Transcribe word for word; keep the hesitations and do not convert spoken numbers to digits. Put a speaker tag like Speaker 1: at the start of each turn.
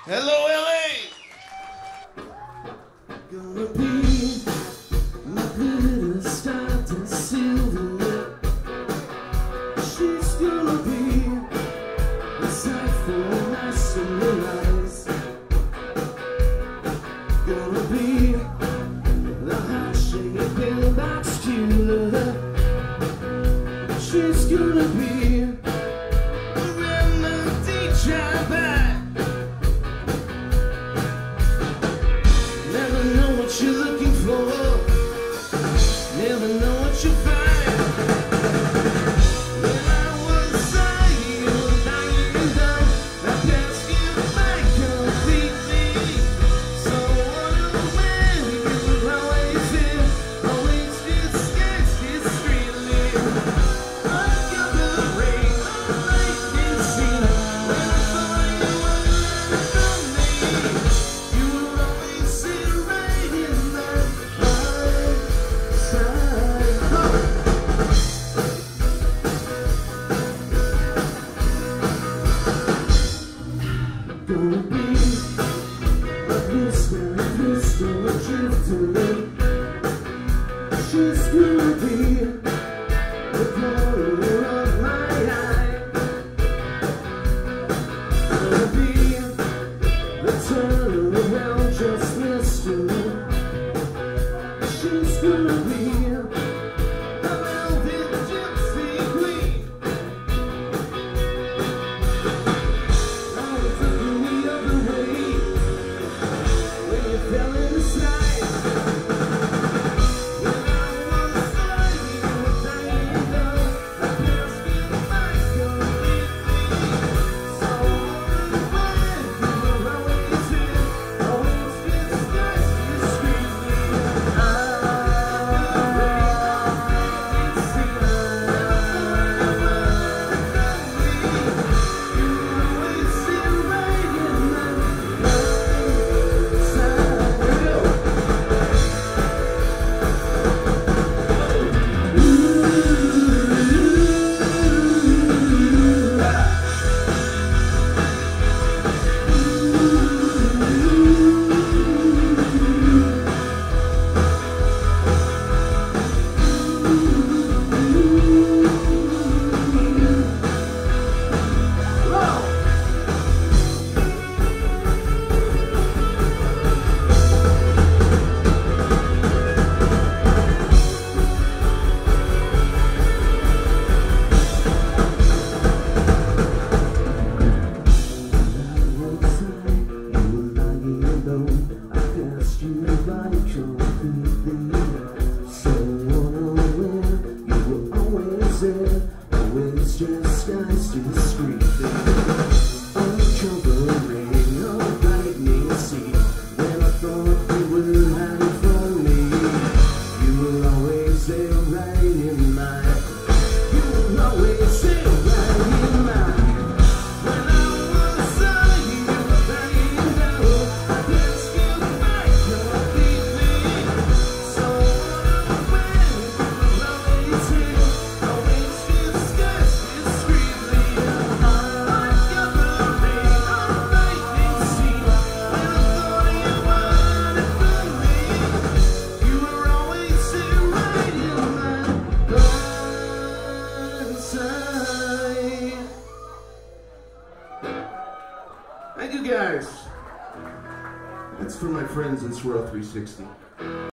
Speaker 1: Hello, L A!
Speaker 2: Gonna be my glitter star to silver. She's gonna be a sight for my sunrise. Gonna be the heart shaping box cooler. She's gonna be a remedy driver. Never know what you're looking for. Never know what you find. When I was lying, lying down, I passed you by completely. So unaware, you were always there, always disguised discreetly. I got the rain, the lightning seen. When I thought you were running from me, you were always sitting right in my side. Gonna be a blister, blister, drifter. She's gonna be the corner of my eye. Gonna be the turnaround, just mystery. She's gonna be a velvet gypsy queen. I was looking the other way when you fell in the slide. When I was lying, you were dying down. I passed you by completely. So unaware, you were always here, always disguised discreetly. I didn't see her. Never thought you were running from me. You were always sitting right in my side. Always just guys discreetly. Uncovering a lightning seed. When I thought you were hiding from me, you were always there right in my. You were always there right in my. When I was lying, you were lying down. I passed you by completely. So unaware, you were always here, always disguised discreetly. I got the rain, the lightning seen. When I thought you were running from me, you were always there right in my blind side. Thank you guys. That's for my friends in Swirl three sixty.